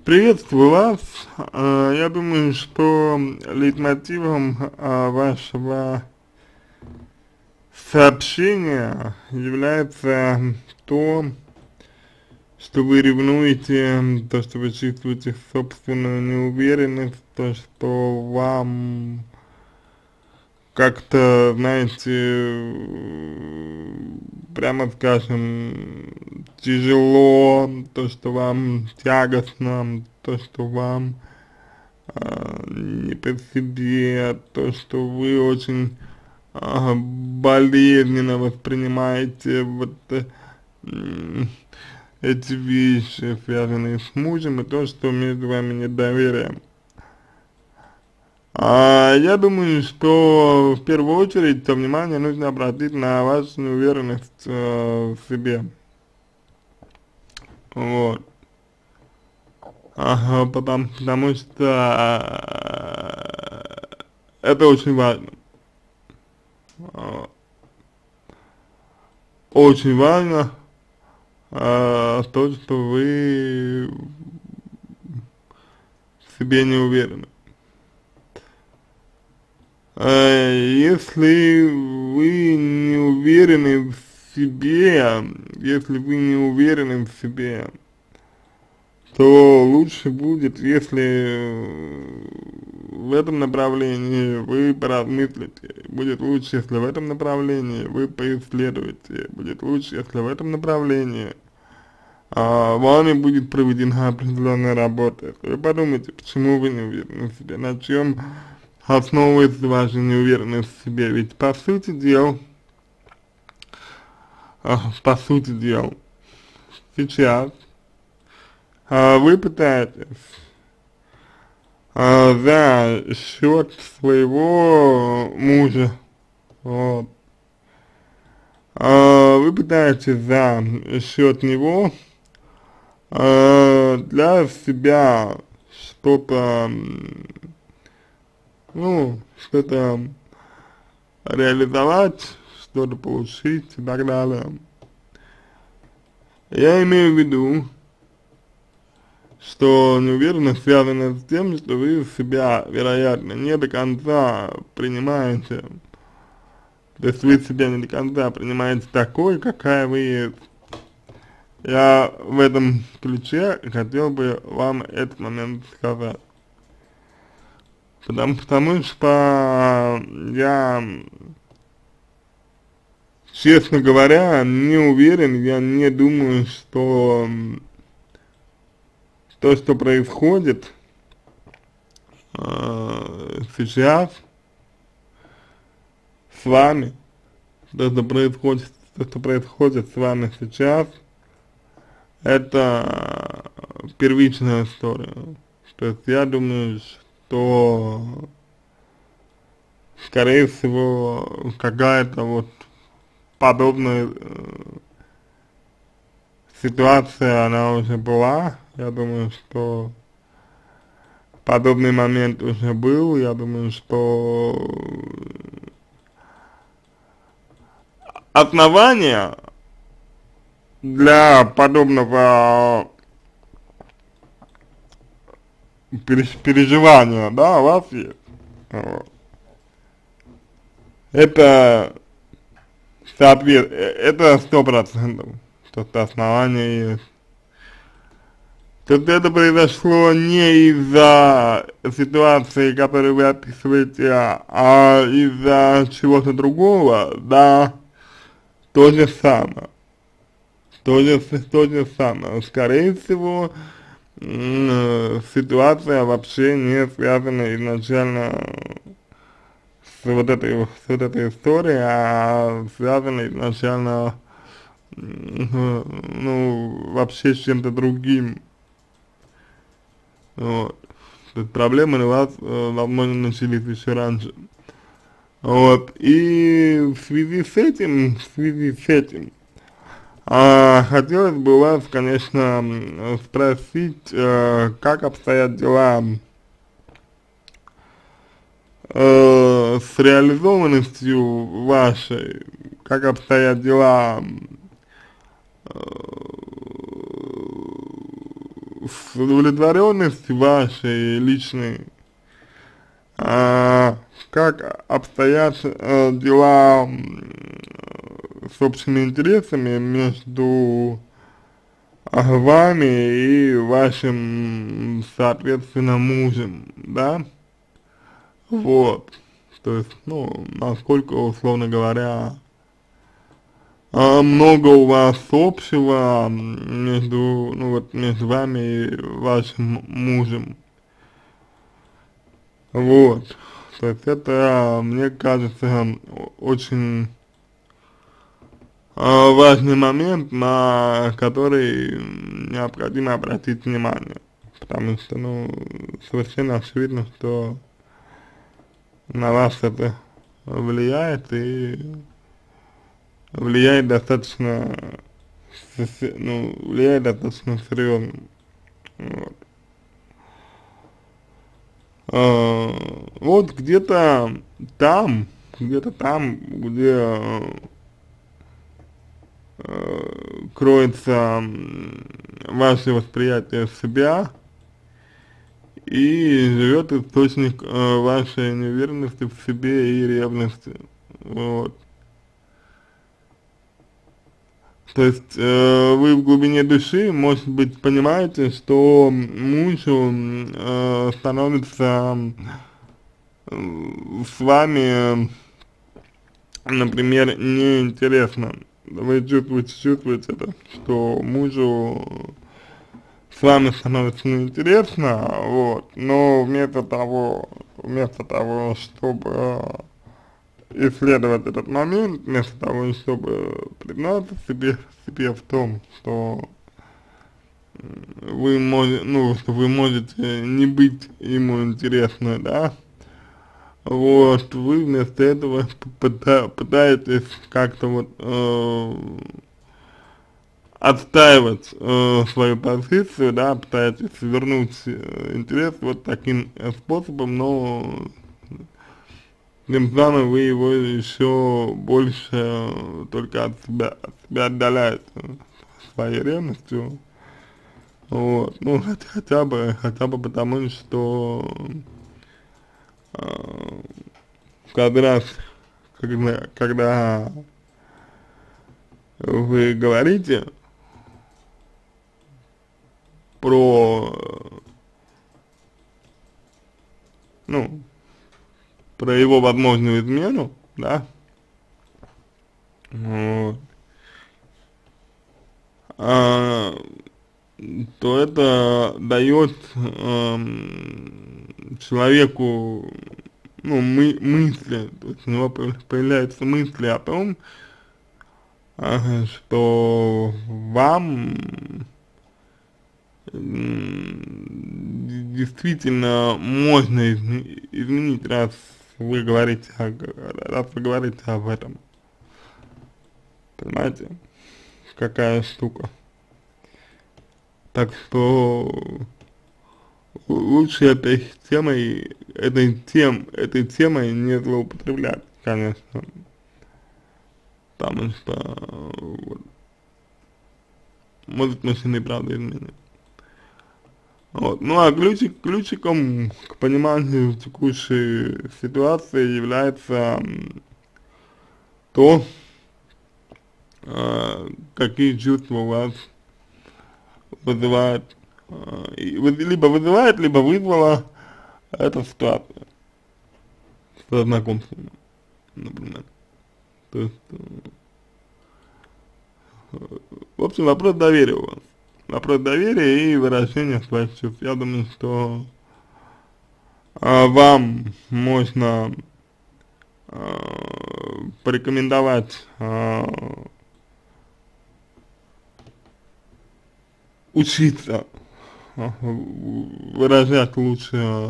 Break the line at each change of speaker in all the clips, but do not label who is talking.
Приветствую вас. Я думаю, что лейтмотивом вашего сообщения является то, что вы ревнуете, то, что вы чувствуете собственную неуверенность, то, что вам как-то, знаете, прямо скажем, тяжело, то, что вам тягостно, то, что вам не по себе, то, что вы очень болезненно воспринимаете вот эти вещи, связанные с мужем, и то, что между вами недоверие. Я думаю, что в первую очередь то внимание нужно обратить на вашу неуверенность в себе. Вот. Потому что это очень важно. А, Очень важно то, что вы в себе не уверены. Если вы не уверены в себе, если вы не уверены в себе, то лучше будет, если в этом направлении вы поразмыслите. Будет лучше, если в этом направлении вы поисследуете. Будет лучше, если в этом направлении вами будет проведена определенная работа. Вы подумайте, почему вы не уверены в себе, на чем основывается ваша неуверенность в себе. Ведь по сути дела, сейчас вы пытаетесь за счет своего мужа, вот, вы пытаетесь за счет него для себя что-то, что-то реализовать, что-то получить и так далее. Я имею в виду, что неуверенность связана с тем, что вы себя, вероятно, не до конца принимаете, то есть вы себя не до конца принимаете такой, какая вы есть. Я в этом ключе хотел бы вам этот момент сказать. Потому что я, честно говоря, не уверен, я не думаю, что то, что происходит сейчас с вами, то, что происходит с вами сейчас, это первичная история. То есть я думаю, что, скорее всего, какая-то вот подобная ситуация, она уже была. Я думаю, что подобный момент уже был. Я думаю, что основания для подобного переживания, да, у вас есть. Вот. Это это 100%, что-то основание есть. Тут это произошло не из-за ситуации, которую вы описываете, а из-за чего-то другого, да, то же самое. То же самое. Скорее всего, ситуация вообще не связана изначально с вот этой историей, а связана изначально, вообще с чем-то другим. Вот. То есть проблемы у вас, возможно, начались еще раньше. Вот. И в связи с этим, хотелось бы у вас, конечно, спросить, как обстоят дела с реализованностью вашей, как обстоят дела с удовлетворенностью вашей личной, как обстоят дела с общими интересами между вами и вашим, соответственно, мужем, да, вот, то есть, ну, насколько, условно говоря, много у вас общего между, ну, вот, между вами и вашим мужем, вот, то есть это, мне кажется, очень важный момент, на который необходимо обратить внимание, потому что, ну, совершенно очевидно, что на вас это влияет и влияет достаточно, ну, влияет достаточно серьезно. Вот, вот где-то там, где кроется ваше восприятие себя и живет источник вашей неуверенности в себе и ревности. Вот. То есть вы в глубине души, может быть, понимаете, что мужу становится с вами, например, неинтересно. Вы чувствуете это, что мужу с вами становится неинтересно, вот, но вместо того, чтобы исследовать этот момент, вместо того, чтобы признаться себе в том, что вы можете, ну, что вы можете не быть ему интересны, да, вот, вы вместо этого пытаетесь как-то вот отстаивать свою позицию, да, пытаетесь вернуть интерес вот таким способом, но тем самым вы его еще больше только от себя отдаляете своей ревностью, вот, ну, хотя бы потому, что каждый раз, когда вы говорите про, ну, про его возможную измену, да, вот, то это дает человеку, ну, мысли, то есть у него появляются мысли о том, что вам действительно можно изменить, раз вы говорите об этом. Понимаете, какая штука. Так что лучше этой темой не злоупотреблять, конечно, потому что вот, может мужчина и правда изменить. Вот. Ну а ключиком к пониманию текущей ситуации является то, какие чувства у вас вызывает, либо вызывает, либо вызвала эта ситуация со знакомством, например. То есть, в общем, вопрос доверия у вас. Вопрос доверия и выражения своих чувств. Я думаю, что вам можно порекомендовать учиться выражать лучше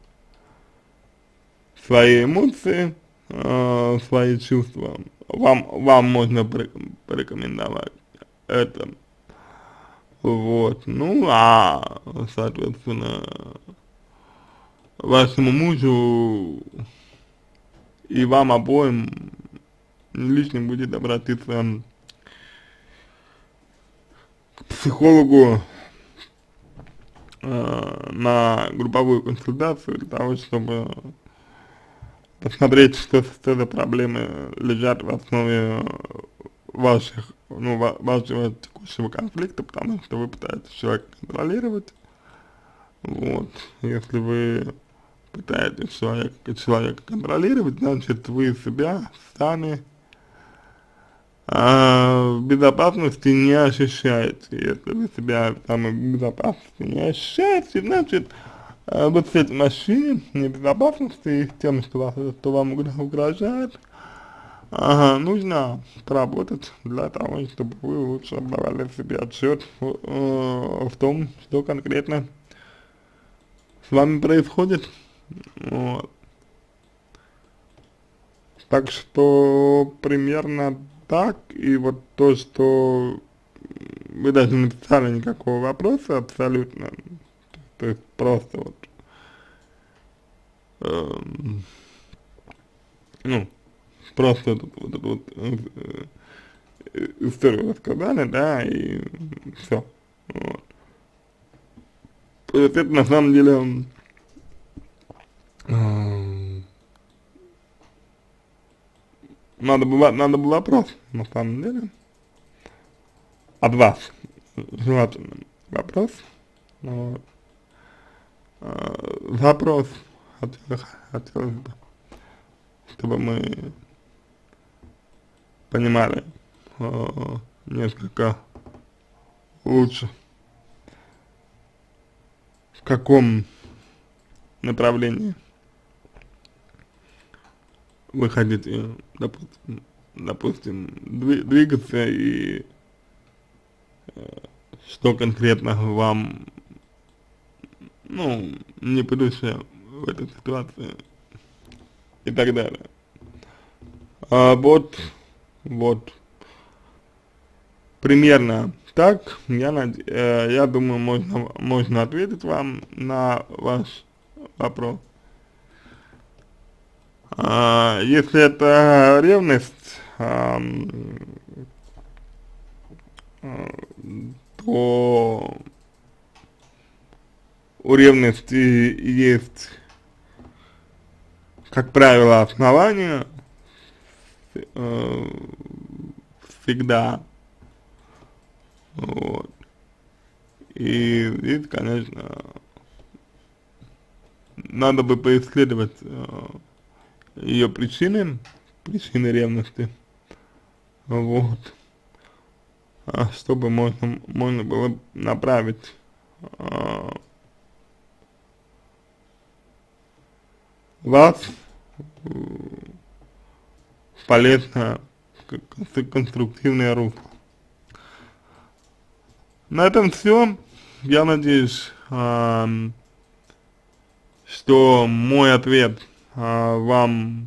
свои эмоции, свои чувства. Вам можно порекомендовать это. Вот, ну, соответственно, вашему мужу и вам обоим лишним будет обратиться к психологу на групповую консультацию для того, чтобы посмотреть, что за проблемы лежат в основе ваших, ну, вашего текущего конфликта, потому что вы пытаетесь человека контролировать. Вот, если вы пытаетесь человека контролировать, значит, вы себя сами в безопасности не ощущаете. Если вы себя там в безопасности не ощущаете, значит, вот с этим ощущением небезопасности и тем, что вам угрожает, нужно поработать для того, чтобы вы лучше отдавали себе отчет в том, что конкретно с вами происходит. Вот. Так что примерно так, и вот то, что вы даже не написали никакого вопроса абсолютно, то есть просто вот, ну, просто вот историю рассказали, да, и все. Вот. То есть это на самом деле надо был вопрос, на самом деле, от вас, желательно вопрос, вот. Запрос хотелось бы, чтобы мы понимали несколько лучше, в каком направлении вы хотите, допустим, двигаться и что конкретно вам, ну, не по душе в этой ситуации и так далее. Вот, примерно так, я думаю, можно ответить вам на ваш вопрос. Если это ревность, то у ревности есть, как правило, основания, всегда, вот, и здесь, конечно, надо бы поисследовать ее причины ревности, вот, чтобы можно было направить вас в полезное, конструктивное русло. На этом все. Я надеюсь, что мой ответ вам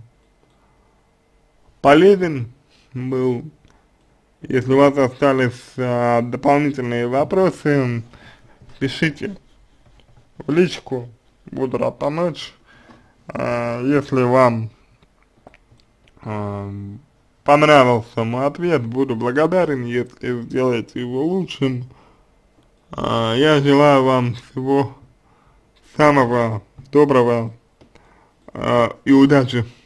полезен был. Если у вас остались дополнительные вопросы, пишите в личку, буду рад помочь. Если вам понравился мой ответ, буду благодарен, если сделаете его лучшим. Я желаю вам всего самого доброго и удачи.